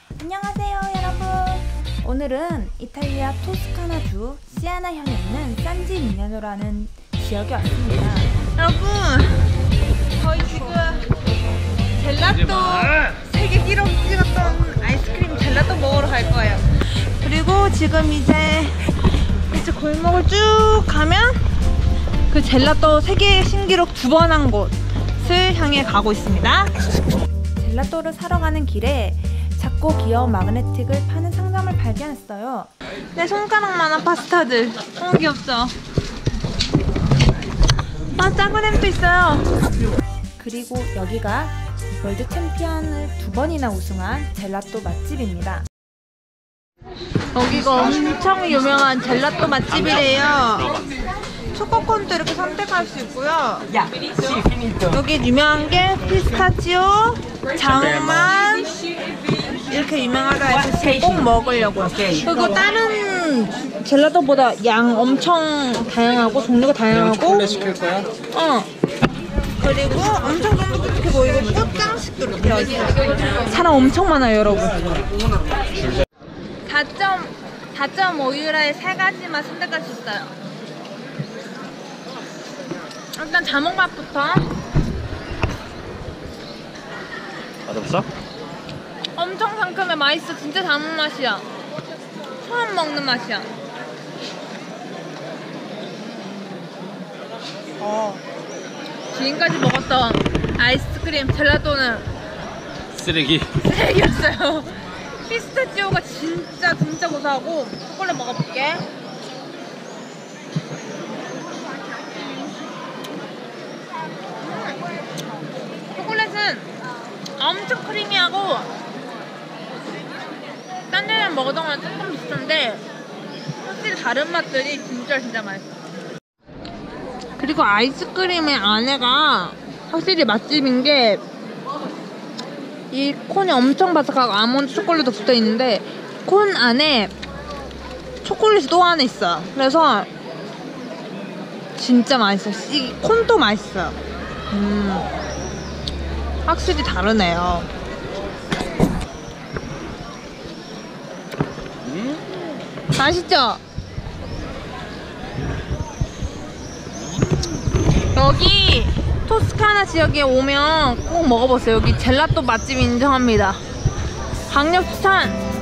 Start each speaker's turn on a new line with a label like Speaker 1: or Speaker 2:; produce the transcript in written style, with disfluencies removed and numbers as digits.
Speaker 1: 안녕하세요 여러분. 오늘은 이탈리아 토스카나주 시아나향에 있는 산지 미냐노라는 지역에 왔습니다.
Speaker 2: 여러분, 저희 지금 젤라또 세계 기록 찍었던 아이스크림 젤라또 먹으러 갈 거예요. 그리고 지금 이제 골목을 쭉 가면 그 젤라또 세계 신기록 2번 한 곳을 향해 가고 있습니다.
Speaker 1: 젤라또를 사러 가는 길에 작고 귀여운 마그네틱을 파는 상점을 발견했어요.
Speaker 2: 내 손가락만한 파스타들 너무 귀엽죠? 아, 짜구냄도 있어요.
Speaker 1: 그리고 여기가 월드 챔피언을 2번이나 우승한 젤라또 맛집입니다.
Speaker 2: 여기가 엄청 유명한 젤라또 맛집이래요. 초코콘도 이렇게 선택할 수 있고요. 여기 유명한 게 피스타치오, 장만 이렇게 유명하다 해서 지금 꼭 먹으려고요. 그리고 다른 젤라또보다 양 엄청 다양하고 종류가 다양하고
Speaker 3: 시킬 거야?
Speaker 2: 그리고 엄청 쫀득쫀득해 보이고 꽃장식도 이렇게 여기 사람 엄청 많아요 여러분. 4.5유로에 3가지만 선택할 수 있어요. 일단 자몽맛부터.
Speaker 3: 맛없어?
Speaker 2: 엄청 상큼해. 맛있어. 진짜 자몽 맛이야. 처음 먹는 맛이야. 지금까지 먹었던 아이스크림 젤라또는 쓰레기였어요. 피스타치오가 진짜 고소하고. 초콜릿 먹어볼게. 초콜릿은 엄청 크리미하고 딴 데랑 먹었던 거랑 조금 비슷한데 확실히 다른 맛들이 진짜 맛있어. 그리고 아이스크림의 안에가 확실히 맛집인 게 이 콘이 엄청 바삭하고 아몬드 초콜릿도 붙어있는데 콘 안에 초콜릿이 또 안에 있어요. 그래서 진짜 맛있어요. 이 콘도 맛있어요. 확실히 다르네요. 맛있죠? 여기 토스카나 지역에 오면 꼭 먹어보세요. 여기 젤라또 맛집 인정합니다. 강력 추천!